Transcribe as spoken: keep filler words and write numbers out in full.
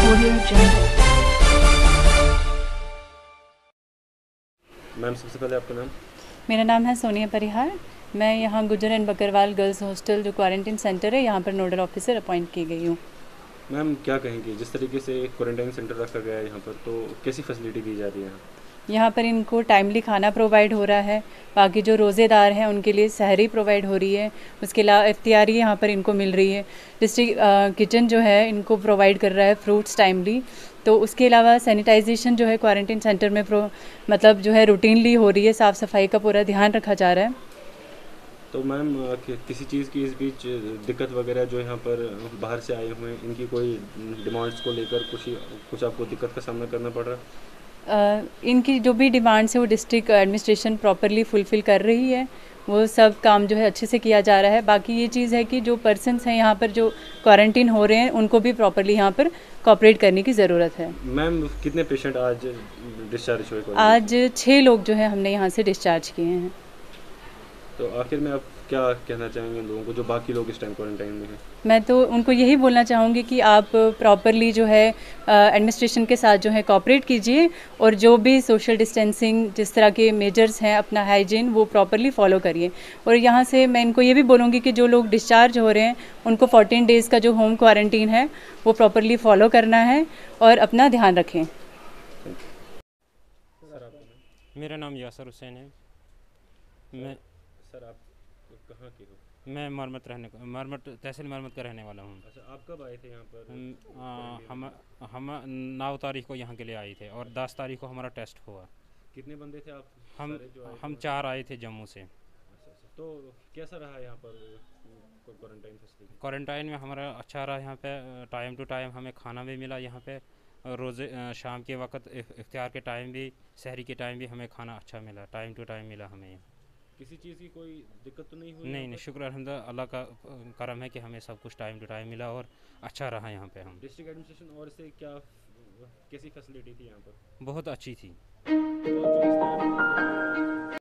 Audio Jungle। Ma'am सबसे पहले आपका नाम? मेरा नाम है सोनिया परिहार। मैं यहाँ Gujjar and Bakarwal girls hostel जो क्वारंटीन सेंटर है यहाँ पर नोडल ऑफिसर अपॉइंट की गई हूँ। मैम क्या कहेंगी, जिस तरीके से क्वारंटाइन सेंटर रखा गया है यहाँ पर, तो कैसी फैसिलिटी दी जा रही है? यहाँ पर इनको टाइमली खाना प्रोवाइड हो रहा है। बाकी जो रोज़ेदार हैं उनके लिए सहरी प्रोवाइड हो रही है। उसके अलावा इफ्तियारी यहाँ पर इनको मिल रही है। डिस्ट्रिक्ट किचन जो है इनको प्रोवाइड कर रहा है फ्रूट्स टाइमली। तो उसके अलावा सैनिटाइजेशन जो है क्वारंटीन सेंटर में प्रो मतलब जो है रूटीनली हो रही है। साफ़ सफाई का पूरा ध्यान रखा जा रहा है। तो मैम कि- किसी चीज़ की इस बीच दिक्कत वगैरह जो यहाँ पर बाहर से आए हुए हैं, इनकी कोई डिमांड्स को लेकर कुछ कुछ आपको दिक्कत का सामना करना पड़ रहा है? अ, इनकी जो भी डिमांड्स है वो डिस्ट्रिक्ट एडमिनिस्ट्रेशन प्रॉपरली फुलफ़िल कर रही है। वो सब काम जो है अच्छे से किया जा रहा है। बाकी ये चीज़ है कि जो पर्सन्स हैं यहाँ पर जो क्वारंटीन हो रहे हैं उनको भी प्रॉपरली यहाँ पर कोऑपरेट करने की ज़रूरत है। मैम कितने पेशेंट आज डिस्चार्ज हुए quarantine आज छः लोग जो है हमने यहाँ से डिस्चार्ज किए हैं। से? तो आखिर में आप क्या कहना चाहेंगे लोगों को जो बाकी लोग इस टाइम क्वारंटाइन में हैं? मैं तो उनको यही बोलना चाहूँगी कि आप प्रॉपरली जो है एडमिनिस्ट्रेशन के साथ जो है कोऑपरेट कीजिए और जो भी सोशल डिस्टेंसिंग जिस तरह के मेजर्स हैं अपना हाइजीन वो प्रॉपरली फॉलो करिए। और यहाँ से मैं इनको ये भी बोलूँगी कि जो लोग डिस्चार्ज हो रहे हैं उनको फोर्टीन डेज़ का जो होम क्वारंटीन है वो प्रॉपरली फॉलो करना है और अपना ध्यान रखें। मेरा नाम यासर हुसैन है। मैं सर आप कहाँ के हो? मैं मरमत रहने मरमत तहसील मरमत का रहने वाला हूँ। अच्छा, आप कब आए थे यहाँ पर? हम आ, हम हम नौ तारीख को यहाँ के लिए आए थे और दस तारीख को हमारा टेस्ट हुआ। कितने बंदे थे आप हम सारे जो आए थे? हम चार आए थे जम्मू से। अच्छा अच्छा, तो कैसा रहा यहाँ पर क्वारंटाइन फैसिलिटी? क्वारंटाइन में हमारा अच्छा रहा। यहाँ पे टाइम टू टाइम हमें खाना भी मिला। यहाँ पे रोज़े शाम के वक्त इफ्तियार के टाइम भी सहरी के टाइम भी हमें खाना अच्छा मिला, टाइम टू टाइम मिला हमें। किसी चीज़ की कोई दिक्कत तो नहीं हुई? नहीं नहीं, शुक्र अल्हम्दुलिल्लाह, अल्लाह का करम है कि हमें सब कुछ टाइम टू टाइम मिला और अच्छा रहा यहाँ पे। हम डिस्ट्रिक्ट एडमिनिस्ट्रेशन और से क्या कैसी फैसिलिटी थी यहाँ पर? बहुत अच्छी थी। तो जो इस टाइम